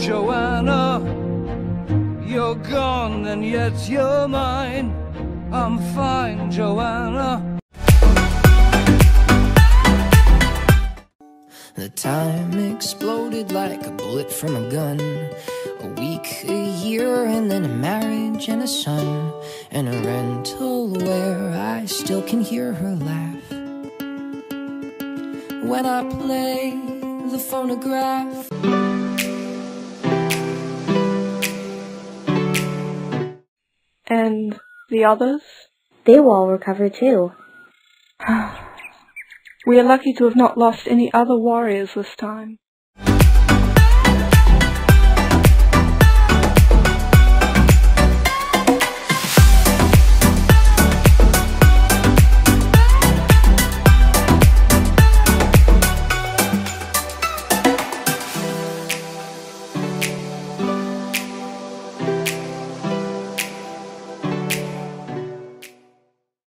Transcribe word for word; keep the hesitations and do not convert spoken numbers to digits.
Joanna, you're gone and yet you're mine. I'm fine, Joanna. The time exploded like a bullet from a gun. A week, a year, and then a marriage and a son. And a rental where I still can hear her laugh when I play the phonograph. And the others? They will all recover too. We are lucky to have not lost any other warriors this time.